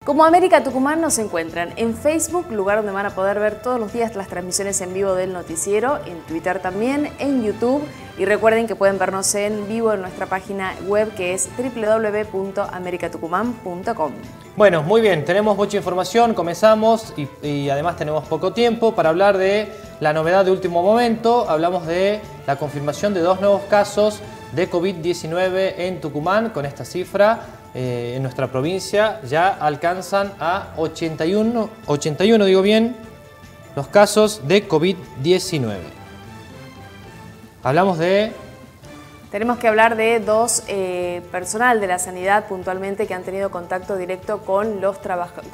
Como América Tucumán nos encuentran en Facebook, lugar donde van a poder ver todos los días las transmisiones en vivo del noticiero, en Twitter también, en YouTube, y recuerden que pueden vernos en vivo en nuestra página web que es www.americatucumán.com. Bueno, muy bien, tenemos mucha información, comenzamos y además tenemos poco tiempo para hablar de la novedad de último momento. Hablamos de la confirmación de 2 nuevos casos de COVID-19 en Tucumán. Con esta cifra en nuestra provincia ya alcanzan a 81 digo bien, los casos de COVID-19. Hablamos de... Tenemos que hablar de 2 personal de la sanidad puntualmente que han tenido contacto directo con los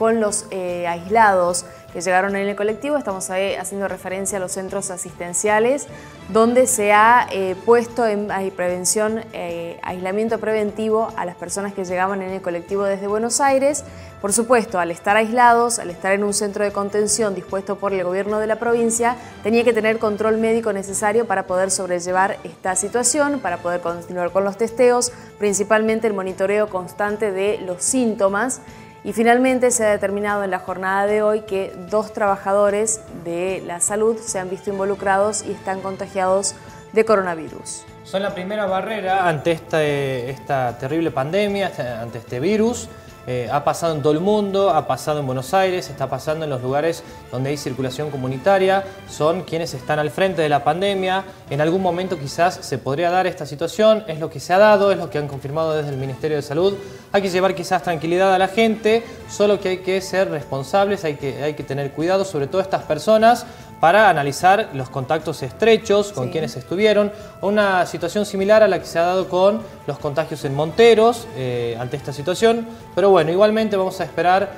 aislados que llegaron en el colectivo. Estamos haciendo referencia a los centros asistenciales donde se ha puesto en prevención, aislamiento preventivo a las personas que llegaban en el colectivo desde Buenos Aires. Por supuesto, al estar aislados, al estar en un centro de contención dispuesto por el gobierno de la provincia, tenía que tener control médico necesario para poder sobrellevar esta situación, para poder continuar con los testeos, principalmente el monitoreo constante de los síntomas. Y finalmente se ha determinado en la jornada de hoy que 2 trabajadores de la salud se han visto involucrados y están contagiados de coronavirus. Son la primera barrera ante esta terrible pandemia, ante este virus. Ha pasado en todo el mundo, ha pasado en Buenos Aires, está pasando en los lugares donde hay circulación comunitaria. Son quienes están al frente de la pandemia. En algún momento quizás se podría dar esta situación, es lo que se ha dado, es lo que han confirmado desde el Ministerio de Salud. Hay que llevar quizás tranquilidad a la gente, solo que hay que ser responsables, hay que tener cuidado, sobre todo estas personas, para analizar los contactos estrechos con quienes estuvieron. Una situación similar a la que se ha dado con los contagios en Monteros ante esta situación. Pero bueno, igualmente vamos a esperar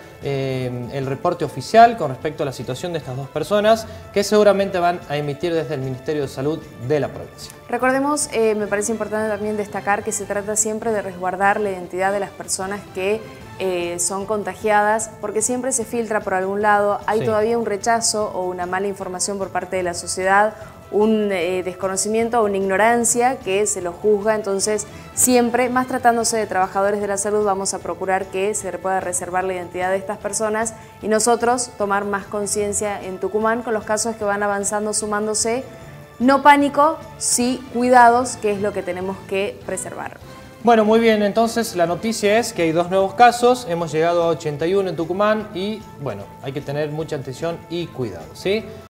el reporte oficial con respecto a la situación de estas 2 personas que seguramente van a emitir desde el Ministerio de Salud de la provincia. Recordemos, me parece importante también destacar que se trata siempre de resguardar la identidad de las personas que son contagiadas, porque siempre se filtra por algún lado, hay todavía un rechazo o una mala información por parte de la sociedad, un desconocimiento o una ignorancia que se lo juzga. Entonces siempre, más tratándose de trabajadores de la salud, vamos a procurar que se pueda reservar la identidad de estas personas y nosotros tomar más conciencia en Tucumán con los casos que van avanzando, sumándose. No pánico, sí cuidados, que es lo que tenemos que preservar. Bueno, muy bien, entonces la noticia es que hay 2 nuevos casos, hemos llegado a 81 en Tucumán y bueno, hay que tener mucha atención y cuidado, ¿sí?